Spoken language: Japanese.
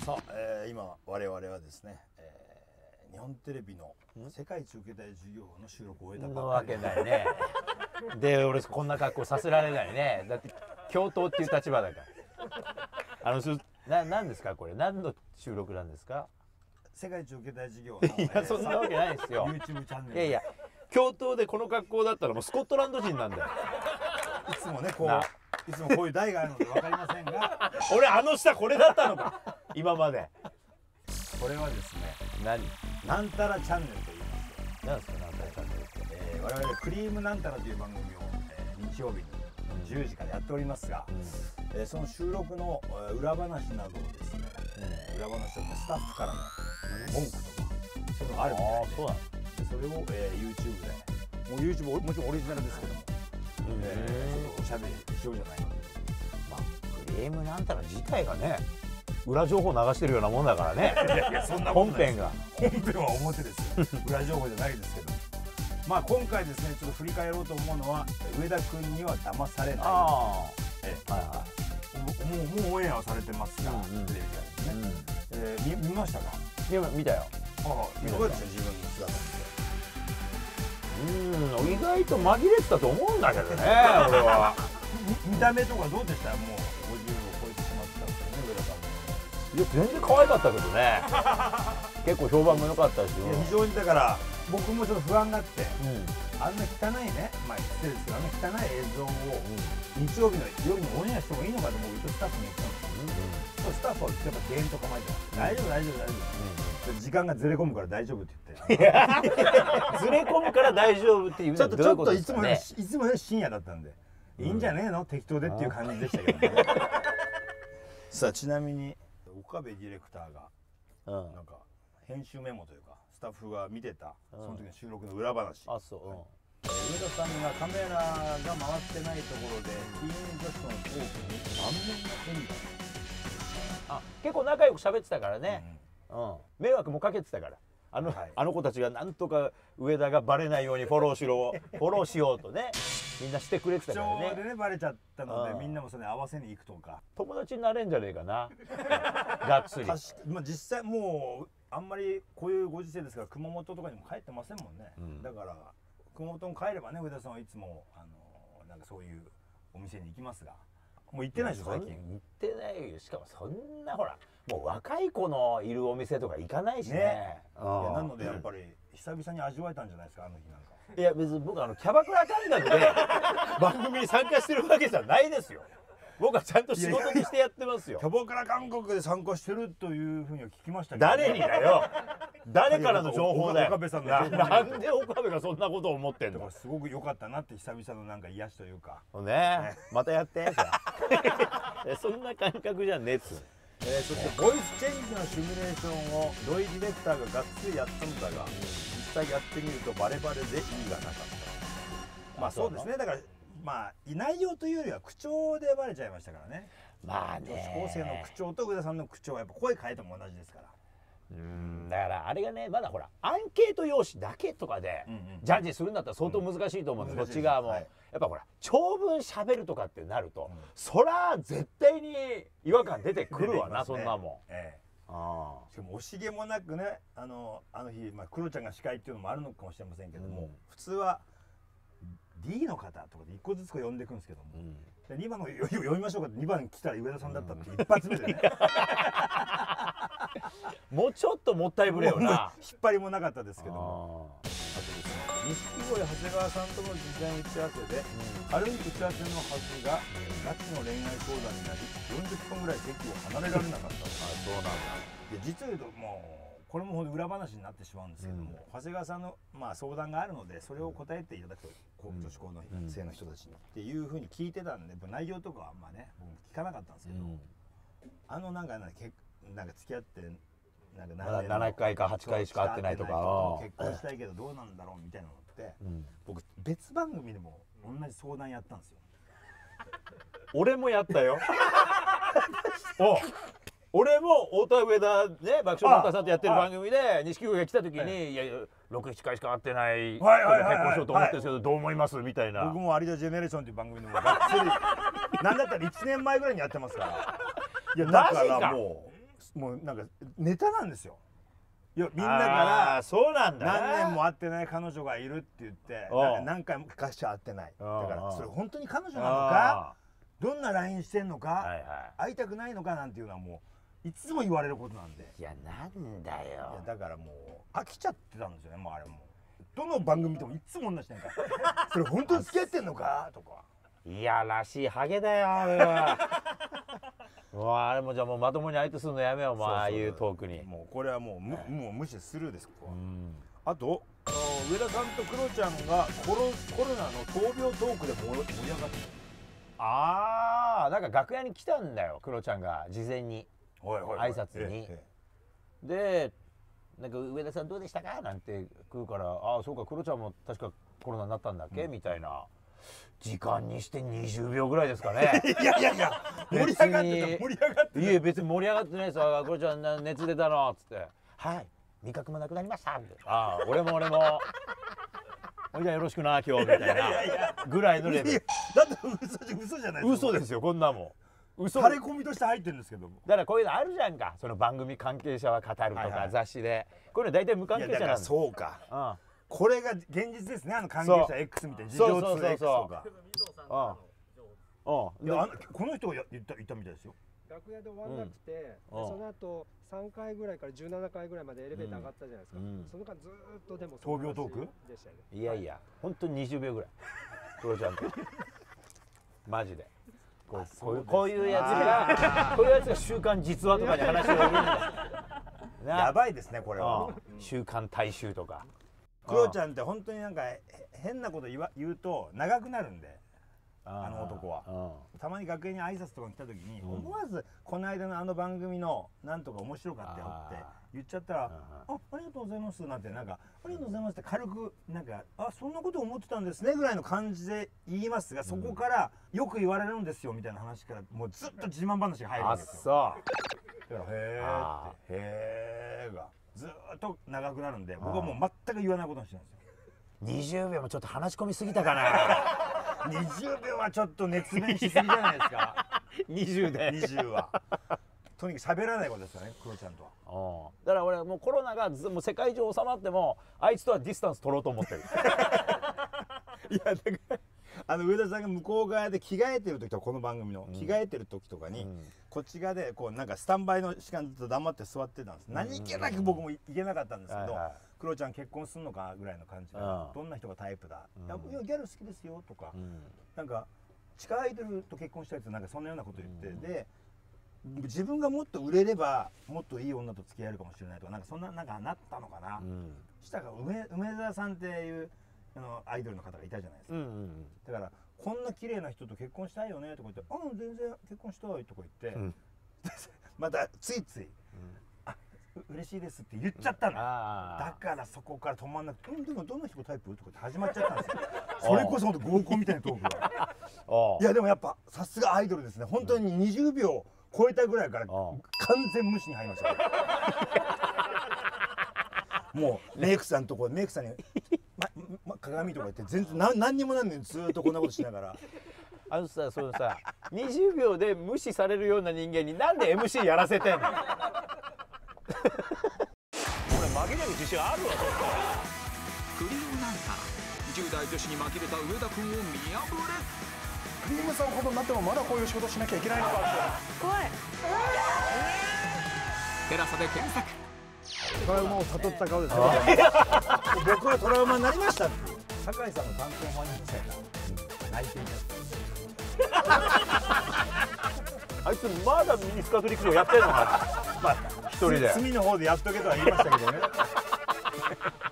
さあ、今我々はですね、日本テレビの世界一受けたい授業の収録を終えたばわけないね。で俺こんな格好させられないね。だって教頭っていう立場だから。何ですかこれ、何の収録なんですか？ 世界一受けたい授業のいやそんなわけないですよ。 YouTube チャンネル。 いやいや教頭でこの格好だったらもうスコットランド人なんだよ。 いつもねこういつもこういう台があるので分かりませんが俺下これだったのか今まで。 これはですね何なんたらチャンネルと言いますよ。 なんですかなんたらチャンネルって。 我々クリームなんたらという番組を、日曜日に10時からやっておりますが、その収録の裏話などをですね、裏話とかスタッフからの文句とかそういうのがあるみたいで、 そうなの。 それを、YouTube でもう YouTube もちろんオリジナルですけども、ちょっとおしゃべりしようじゃないかと。 まあクリームなんたら自体がね裏情報流してるようなもんだからね。 いやそんな本編が本編は表ですよ裏情報じゃないですけど、まあ今回ですねちょっと振り返ろうと思うのは上田君には騙されない。もうオンエアはされてますが、テレビでですね、見ましたか？ 見たよ。 いかがでした自分の姿って。意外と紛れてたと思うんだけどね俺は。 見た目とかどうでした？もう50を超えてしまったんですよね上田さんも。 いや全然可愛かったけどね。結構評判も良かったし。 非常にだから僕もちょっと不安があって、あんな汚いね、まあ失礼ですけどあんな汚い映像を日曜日の夜にオンエアしてもいいのかと思うとスタッフに言ったんですよ。スタッフはやっぱゲームと構えて大丈夫大丈夫大丈夫、時間がずれ込むから大丈夫って言って、 ずれ込むから大丈夫っていうのはどういうことですかね。 いつもより深夜だったんでいいんじゃねえの適当でっていう感じでしたけどね。さあちなみに岡部ディレクターがなんか編集メモというかスタッフが見てたその時の収録の裏話。 あ、そう。 上田さんがカメラが回ってないところでティーン女子のトークに満面の笑みだ。 結構仲良く喋ってたからね。迷惑もかけてたから。あの子たちがなんとか上田がバレないようにフォローしようとねみんなしてくれてたからね。 口調でねバレちゃったのでみんなもそれ合わせに行くとか友達になれんじゃねえかな。がっつり。 まあ実際もうあんまりこういうご時世ですから熊本とかにも帰ってませんもんね。だから熊本に帰ればね上田さんはいつもなんかそういうお店に行きますが、もう行ってないでしょ最近。 行ってないよ。しかもそんなほらもう若い子のいるお店とか行かないしね。 なのでやっぱり久々に味わえたんじゃないですかあの日なんか。 いや別に僕キャバクラ感覚で番組に参加してるわけじゃないですよ。僕はちゃんと仕事にしてやってますよ。 キャバクラ感覚で参加してるというふうには聞きましたけど、 誰にだよ。誰からの情報だよ。 岡部さんの情報なんで岡部がそんなことを思ってんの。 すごく良かったなって久々のなんか癒しというかね。またやってそんな感覚じゃねえっつ。 そしてボイスチェンジのシミュレーションを土井ディレクターががっつりやったのだが実際やってみるとバレバレで意味がなかった。まあそうですね。だからまあ内容というよりは口調でバレちゃいましたからね。 まあね。 女子高生の口調と上田さんの口調はやっぱ声変えても同じですから。 だからあれがねまだほらアンケート用紙だけとかでジャッジするんだったら相当難しいと思うんです。こっち側もやっぱほら長文喋るとかってなるとそら絶対に違和感出てくるわなそんなもん。 しかも惜しげもなくねあの日クロちゃんが司会っていうのもあるのかもしれませんけども普通は D の方とかで1個ずつ呼んでいくんですけども2番の読みましょうかって2番来たら上田さんだったって一発目でね。 もうちょっともったいぶれよな。 引っ張りもなかったですけども。あとですね錦鯉長谷川さんとの事前打ち合わせで軽い打ち合わせのはずがガチの恋愛相談になり40分ぐらい席を離れられなかったと。 そうなんだ。 実を言うともうこれも裏話になってしまうんですけども、長谷川さんの相談があるのでそれを答えていただくと女子高の生の人たちにっていうふうに聞いてたんで内容とかはあんまね僕も聞かなかったんですけど、なんか付き合ってなんか 7回か8回しか会ってないとか結婚したいけどどうなんだろうみたいなのって僕別番組でも同じ相談やったんですよ。 俺もやったよ。俺も太田上田ね爆笑の太田さんとやってる番組で錦鯉が来た時に「いや6、7回しか会ってない人と結婚しようと思ってるんですけどどう思います?」みたいな。 僕も有田ジェネレーションっていう番組でもがっつりなんだったら1年前ぐらいにやってますから。いやだからもうもうなんかネタなんですよ。いやみんなからそうなんだ、 何年も会ってない彼女がいるって言って何回もかしか会ってない。だからそれ本当に彼女なのか、どんな LINE してんのか、会いたくないのかなんていうのはもういつも言われることなんで。 いやなんだよ。 だからもう飽きちゃってたんですよね。もうあれもどの番組でもいつも同じなんかそれ本当に付き合ってんのかとか。 いやらしいハゲだよあれは。もうあれもじゃあもうまともに相手するのやめよう、もうああいうトークに。 もうこれはもう無視スルーです。ここは。あと上田さんとクロちゃんがコロナの闘病トークで盛り上がってた。なんか楽屋に来たんだよクロちゃんが事前に挨拶に。でなんか上田さんどうでしたかなんて食うから、そうかクロちゃんも確かコロナになったんだっけ、みたいな。時間にして20秒ぐらいですかね。 いや盛り上がってた。 いえ別に盛り上がってないですよ。クロちゃん熱出たのっつって「はい味覚もなくなりました」って「俺もじゃあよろしくな今日」みたいなぐらいのレベル。 だって嘘じゃないですか。 嘘ですよこんなもん。 タレコミとして入ってるんですけども。 だからこういうのあるじゃんか、その番組関係者は語るとか雑誌で。こういうの大体無関係者なんです。 そうか。これが現実ですね。関係者 X みたいな事情通 X とか。この人が言ったみたいですよ。 楽屋で終わんなくて、その後3回ぐらいから17回ぐらいまでエレベーター上がったじゃないですか。その間ずっとでも闘病トークでしたよね。 いや本当に20秒ぐらいクロちゃんとマジでこういうやつが週刊実話とかに話を言うんだ。 やばいですねこれは。 週刊大衆とか。 クロちゃんって本当になんか変なこと言うと長くなるんで、あの男は。たまに楽屋に挨拶とかに来た時に思わずこの間のあの番組のなんとか面白かったよって言っちゃったら「ありがとうございます」なんてなんか「ありがとうございます」って軽くなんか「そんなこと思ってたんですね」ぐらいの感じで言いますが、そこからよく言われるんですよみたいな話からもうずっと自慢話が入るんですよ。だから「へえ」がずっと長くなるんで、僕はもう全く言わないことにしてるんですよ。 20秒もちょっと話し込みすぎたかな。 20秒はちょっと熱弁しすぎじゃないですか。20はとにかく喋らないことですよねクロちゃんとは。 だから俺もうコロナがもう世界中収まってもあいつとはディスタンス取ろうと思ってる。 いやだから上田さんが向こう側で着替えてる時とか、この番組の着替えてる時とかに、こっち側でこうなんかスタンバイの時間ずっと黙って座ってたんです。何気なく僕も行けなかったんですけど、クロちゃん結婚すんのかぐらいの感じで、どんな人がタイプだ、いやギャル好きですよとか、なんか地下アイドルと結婚したいってなんかそんなようなこと言って、で自分がもっと売れればもっといい女と付き合えるかもしれないとか、なんかそんななんかなったのかな。したら梅沢さんっていうアイドルの方がいたじゃないですか。だからこんな綺麗な人と結婚したいよねとか言って、全然結婚したいとか言って、またついつい嬉しいですって言っちゃったの。だからそこから止まんなくて、でもどんな人がタイプとかって始まっちゃったんですよ。それこそ本当合コンみたいなトークが。いやでもやっぱさすがアイドルですね。本当に20秒超えたぐらいから完全無視に入りました。もうメイクさんとこメイクさんに鏡とか言って全然何にもなんねん、ずーっとこんなことしながら。 そのさ20秒で無視されるような人間になんで MC やらせてんの。俺紛れる自信あるわ。 クリームナイター10代女子に紛れた上田君を見破れ。 クリームさんほどになってもまだこういう仕事しなきゃいけないのかって怖い。 テラサで検索。 トラウマを悟った顔ですね。僕はトラウマになりましたっていう。酒井さんの担当マネージャーが泣いていた。 あいつまだミニスカート陸上やってんのかな。一人で隅の方でやっとけとは言いましたけどね。